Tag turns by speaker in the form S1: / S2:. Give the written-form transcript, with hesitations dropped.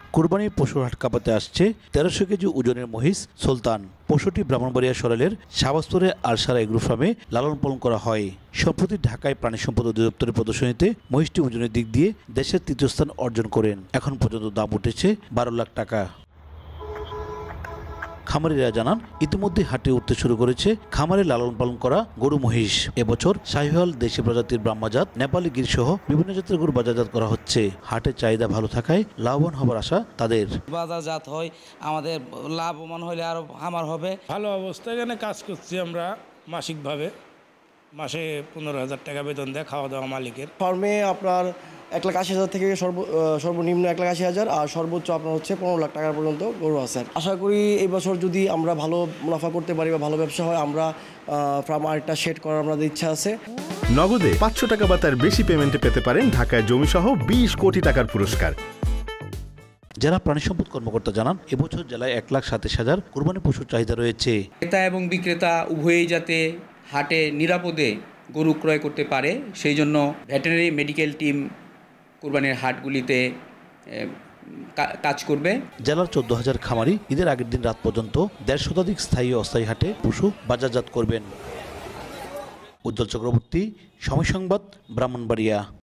S1: কুরবানির পশুর হাট কাঁপাতে আসছে ১৩০০ কেজি ওজনের মহিষ সুলতান। পশুটি ব্রাহ্মণবাড়িয়া শহরের শাহবাজপুরে আলসারা এগ্রো ফার্মে লালন পালন করা হয়। সম্প্রতি ঢাকায় প্রাণী সম্পদ অধিদপ্তরের প্রদর্শনীতে মহিষটি ওজনের দিক দিয়ে দেশের তৃতীয় স্থান অর্জন করেন। এখন পর্যন্ত দাম উঠেছে ১২ লাখ টাকা। খামারিরা জানান, ইতিমধ্যে হাটে উঠতে শুরু করেছে খামারে লালন পালন করা গরু মহিষ। এবছর শাহিওয়াল, দেশি প্রজাতির ব্রাহ্মাজাত, নেপালি গির সহ বিভিন্ন জাতের গরু বাজারজাত করা হচ্ছে। হাটের চাহিদা ভালো থাকায় লাভবান হবার আশা তাদের।
S2: বাজারজাত হয়, আমাদের লাভবান হলে আরো খামার হবে।
S3: ভালো অবস্থা, এখানে কাজ করছি আমরা মাসিকভাবে, মাসে ১৫,০০০ টাকা বেতন দেয় খাওয়া দাওয়া মালিকের।
S4: ফার্মে আপনার ১,৮০,০০০ থেকে সর্বনিম্ন ১,৮০,০০০ আর সর্বোচ্চ আপনার হচ্ছে ১৫ লাখ টাকা পর্যন্ত গরু আছে। আশা করি এই বছর যদি আমরা ভালো মুনাফা করতে পারি বা ভালো ব্যবসা হয়, আমরা ফার্ম আরেকটা শেড করার আমাদের ইচ্ছা আছে।
S5: নগদে ৫০০ টাকা বা তার বেশি পেমেন্টে পেতে পারেন ঢাকায় জমিসহ ২০ কোটি টাকার পুরস্কার।
S1: জেলা প্রাণী সম্পদ কর্মকর্তা জানান, এবছর জেলায় ১,২৭,০০০ কুরবানি পশুর চাহিদা রয়েছে।
S6: ক্রেতা এবং বিক্রেতা উভয়েই যাতে হাটে নিরাপদে গরু ক্রয় করতে পারে, সেই জন্য ভেটেরিনারি মেডিকেল টিম কুরবানির হাটগুলিতে কাজ করবে।
S1: জেলার ১৪,০০০ খামারি ঈদের আগের দিন রাত পর্যন্ত ১৫০ শতাধিক স্থায়ী ও অস্থায়ী হাটে পশু বাজারজাত করবেন। উজ্জ্বল চক্রবর্তী, সময় সংবাদ, ব্রাহ্মণবাড়িয়া।